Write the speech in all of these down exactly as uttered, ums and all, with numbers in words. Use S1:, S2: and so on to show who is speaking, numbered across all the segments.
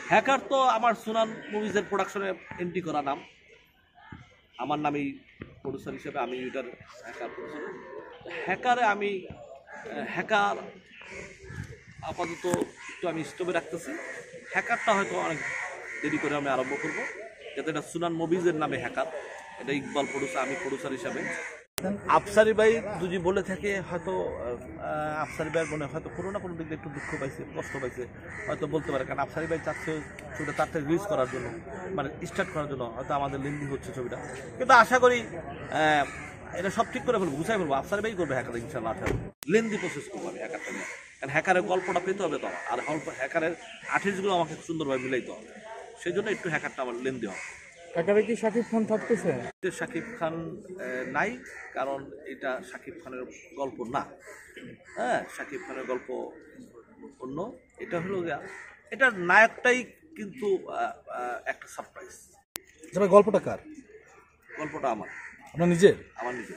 S1: Hacker তো আমার সুনান মুভিজের প্রোডাকশনে এন্ট্রি করা নাম, আমার নামেই প্রডিউসার হিসেবে আমি এটার হ্যাকার প্রডিউসার। হ্যাকারে আমি হ্যাকার আপাতত একটু আমি স্টোভে রাখতেছি, হ্যাকারটা হয়তো অনেক দেরি করে আমি আরম্ভ করব, যাতে এটা সুনান মুভিজের নামে হ্যাকার, এটা ইকবাল প্রডিউসার, আমি প্রডিউসার হিসাবে। আফসারি ভাই দুজি বলে থাকে হয়তো আফসারি ভাইয়ের মনে হয়তো কোনো না কোনো দিক দিয়ে একটু দুঃখ পাইছে, কষ্ট পাইছে, হয়তো বলতে পারে, কারণ আফসারি ভাই চাচ্ছে ছবিটা তার থেকে রিলিজ করার জন্য, মানে স্টার্ট করার জন্য হয়তো আমাদের লেন্দি হচ্ছে ছবিটা, কিন্তু আশা করি এটা সব ঠিক করে ফেলবো, গুছাই ফেলবো, আফসারি ভাই করবে হ্যাকার ইনশাল্লাহ। লেন্দি প্রসেস করবো আমি হ্যাকারটা নিয়ে, কারণ হ্যাকারের গল্পটা পেতে হবে তো, আর হ্যাকারের আর্টিস্টগুলো আমাকে সুন্দরভাবে মিলাইতে হবে, সেই জন্য একটু হ্যাকারটা আমার লেন্দি হবে।
S2: হ্যাকারে কি শাকিব খান থাকতেছে?
S1: শাকিব খান নাই, কারণ এটা শাকিব খানের গল্প না। হ্যাঁ, শাকিব খানের গল্প অন্য, এটা হলো এটার নায়কটাই কিন্তু একটা সারপ্রাইজ।
S2: তবে গল্পটা কার?
S1: গল্পটা আমার,
S2: আপনার নিজের?
S1: আমার নিজের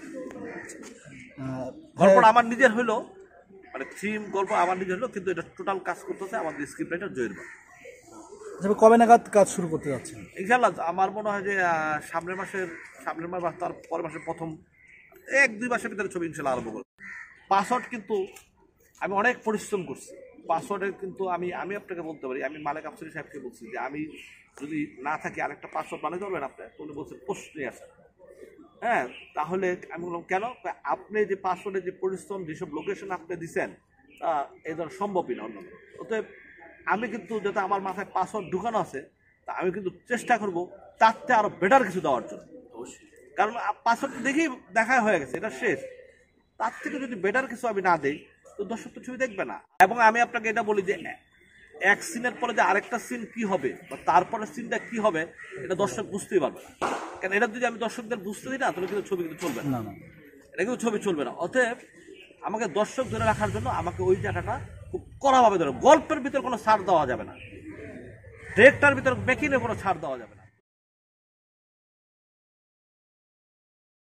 S1: গল্পটা আমার নিজের হলো, মানে থিম গল্প আমার নিজের হলো, কিন্তু এটা টোটাল কাজ করতেছে আমাদের স্ক্রিপ্ট রাইটার জয়ের বাবা।
S2: কবে নাগাদ কাজ শুরু করতে যাচ্ছেন?
S1: ইনশাআল্লাহ আমার মনে হয় যে সামনের মাসের সামনের মাস বা তার পরের মাসের প্রথম এক দুই মাসের ভিতরে ছবি ইনশাআল্লাহ আরম্ভ করব। পাসওয়ার্ড কিন্তু আমি অনেক পরিশ্রম করছি, পাসওয়ার্ডের কিন্তু আমি আমি আপনাকে বলতে পারি, আমি মালিক আফসারি সাহেবকে বলছি যে আমি যদি না থাকি আরেকটা পাসওয়ার্ড বানাতে পারবেন আপনি? উনি বলছেন পোস্ট নিয়ে আসেন। হ্যাঁ, তাহলে আমি বললাম কেন? আপনি যে পাসওয়ার্ডের যে পরিশ্রম, যেসব লোকেশন আপনি দিচ্ছেন এই ধরনের সম্ভবই না অন্য। অতএব আমি কিন্তু যাতে আমার মাথায় পাসওয়ার্ড ঢুকানো আছে, তা আমি কিন্তু চেষ্টা করবো তার চেয়ে আরো বেটার কিছু দেওয়ার জন্য, কারণ পাসওয়ার্ড দেখেই দেখা হয়ে গেছে, এটা শেষ। তার থেকে যদি বেটার কিছু আমি না দিই তো দর্শক তো ছবি দেখবে না। এবং আমি আপনাকে এটা বলি যে এক সিনের পরে যে আরেকটা সিন কি হবে বা তারপরে সিনটা কি হবে এটা দর্শক বুঝতেই পারবে না, কারণ এটা যদি আমি দর্শকদের বুঝতে দিই না তাহলে কিন্তু ছবি কিন্তু চলবে না, এটা কিন্তু ছবি চলবে না। অতএব আমাকে দর্শক ধরে রাখার জন্য আমাকে ওই জায়গাটা খুব কড়াভাবে ধরে, গল্পের ভিতরে কোনো ছাড় দেওয়া যাবে না, ডিরেক্টর ভিতরে মেকিংয়ে কোনো ছাড় দেওয়া যাবে না।